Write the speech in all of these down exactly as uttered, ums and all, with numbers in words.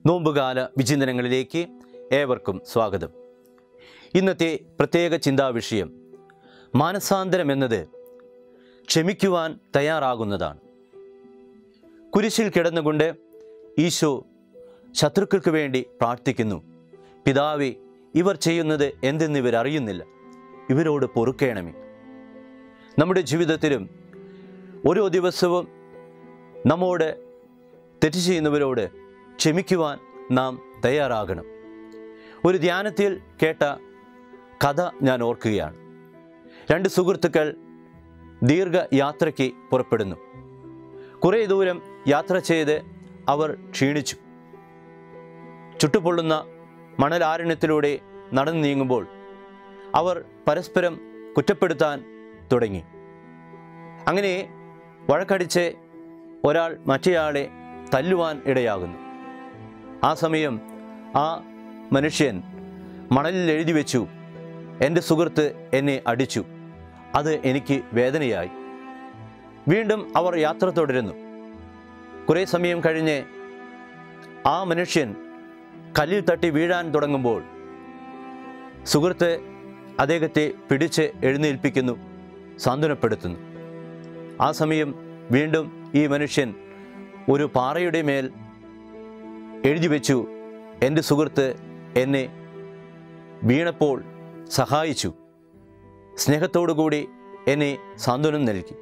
നോമ്പുകാല വിചിന്തനങ്ങളിലേക്ക് ഏവർക്കും സ്വാഗതം. ഇന്നത്തെ പ്രത്യേക ചിന്താവിഷയം മാനസാന്തരം എന്നത് ക്ഷമിക്കുവാൻ തയ്യാറാകുന്നതാണ്. കുരിശിൽ കിടന്നുകൊണ്ട് ഈശോ ശത്രുക്കൾക്ക് വേണ്ടി പ്രാർത്ഥിക്കുന്നു. പിതാവേ, ഇവർ ചെയ്യുന്നത് എന്തെന്നിവർ അറിയുന്നില്ല, ഇവരോട് പൊറുക്കേണമേ. നമ്മുടെ ജീവിതത്തിലും ഓരോ ദിവസവും നമ്മോട് തെറ്റ് ചെയ്യുന്നവരോട് ക്ഷമിക്കുവാൻ നാം തയ്യാറാകണം. ഒരു ധ്യാനത്തിൽ കേട്ട കഥ ഞാൻ ഓർക്കുകയാണ്. രണ്ട് സുഹൃത്തുക്കൾ ദീർഘയാത്രയ്ക്ക് പുറപ്പെടുന്നു. കുറേ ദൂരം യാത്ര ചെയ്ത് അവർ ക്ഷീണിച്ചു. ചുട്ടുപൊള്ളുന്ന മണലാരണ്യത്തിലൂടെ നടന്നു നീങ്ങുമ്പോൾ അവർ പരസ്പരം കുറ്റപ്പെടുത്താൻ തുടങ്ങി. അങ്ങനെ വഴക്കടിച്ച് ഒരാൾ മറ്റേയാളെ തല്ലുവാൻ ഇടയാകുന്നു. ആ സമയം ആ മനുഷ്യൻ മണലിൽ എഴുതി വെച്ചു, എൻ്റെ സുഹൃത്ത് എന്നെ അടിച്ചു, അത് എനിക്ക് വേദനയായി. വീണ്ടും അവർ യാത്ര തുടരുന്നു. കുറേ സമയം കഴിഞ്ഞ് ആ മനുഷ്യൻ കല്ലിൽ തട്ടി വീഴാൻ തുടങ്ങുമ്പോൾ സുഹൃത്ത് അദ്ദേഹത്തെ പിടിച്ച് എഴുന്നേൽപ്പിക്കുന്നു, സാന്ത്വനപ്പെടുത്തുന്നു. ആ സമയം വീണ്ടും ഈ മനുഷ്യൻ ഒരു പാറയുടെ മേൽ എഴുതി വെച്ചു, എൻ്റെ സുഹൃത്ത് എന്നെ വീണപ്പോൾ സഹായിച്ചു, സ്നേഹത്തോടുകൂടി എന്നെ സാന്ത്വനം നൽകി.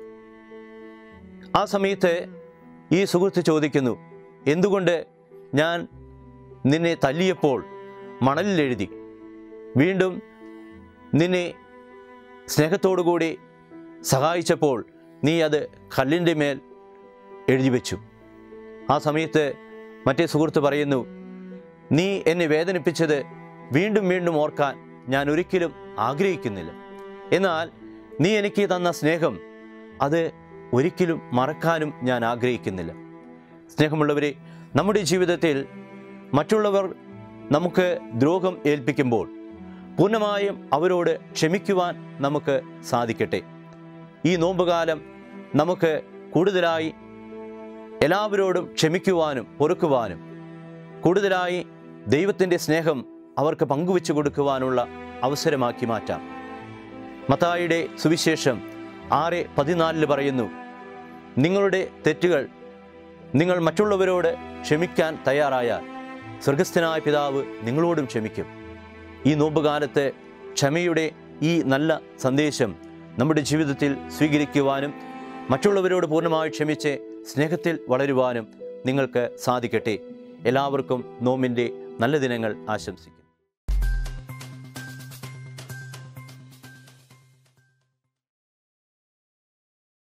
ആ സമയത്ത് ഈ സുഹൃത്ത് ചോദിക്കുന്നു, എന്തുകൊണ്ട് ഞാൻ നിന്നെ തല്ലിയപ്പോൾ മണലിൽ എഴുതി, വീണ്ടും നിന്നെ സ്നേഹത്തോടുകൂടി സഹായിച്ചപ്പോൾ നീ അത് കല്ലിൻ്റെ മേൽ എഴുതി വെച്ചു? ആ സമയത്ത് മറ്റേ സുഹൃത്ത് പറയുന്നു, നീ എന്നെ വേദനിപ്പിച്ചത് വീണ്ടും വീണ്ടും ഓർക്കാൻ ഞാൻ ഒരിക്കലും ആഗ്രഹിക്കുന്നില്ല. എന്നാൽ നീ എനിക്ക് തന്ന സ്നേഹം അത് ഒരിക്കലും മറക്കാനും ഞാൻ ആഗ്രഹിക്കുന്നില്ല. സ്നേഹമുള്ളവരെ, നമ്മുടെ ജീവിതത്തിൽ മറ്റുള്ളവർ നമുക്ക് ദ്രോഹം ഏൽപ്പിക്കുമ്പോൾ പൂർണ്ണമായും അവരോട് ക്ഷമിക്കുവാൻ നമുക്ക് സാധിക്കട്ടെ. ഈ നോമ്പുകാലം നമുക്ക് കൂടുതലായി എല്ലാവരോടും ക്ഷമിക്കുവാനും പൊറുക്കുവാനും കൂടുതലായി ദൈവത്തിൻ്റെ സ്നേഹം അവർക്ക് പങ്കുവെച്ചു കൊടുക്കുവാനുള്ള അവസരമാക്കി മാറ്റാം. മത്തായിയുടെ സുവിശേഷം ആറ് പതിനാലിൽ പറയുന്നു, നിങ്ങളുടെ തെറ്റുകൾ നിങ്ങൾ മറ്റുള്ളവരോട് ക്ഷമിക്കാൻ തയ്യാറായാൽ സ്വർഗസ്ഥനായ പിതാവ് നിങ്ങളോടും ക്ഷമിക്കും. ഈ നോമ്പുകാലത്ത് ക്ഷമയുടെ ഈ നല്ല സന്ദേശം നമ്മുടെ ജീവിതത്തിൽ സ്വീകരിക്കുവാനും മറ്റുള്ളവരോട് പൂർണ്ണമായി ക്ഷമിച്ച് സ്നേഹത്തിൽ വളരുവാനും നിങ്ങൾക്ക് സാധിക്കട്ടെ. എല്ലാവർക്കും നോമ്പിൻ്റെ നല്ല ദിനങ്ങൾ ആശംസിക്കുന്നു.